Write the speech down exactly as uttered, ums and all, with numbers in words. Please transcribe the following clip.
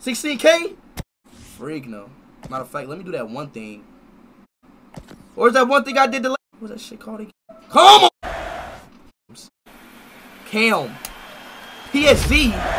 sixteen K? Freak no. Matter of fact, let me do that one thing. Or is that one thing I did the what's that shit called again? Come on! Cam. P S V.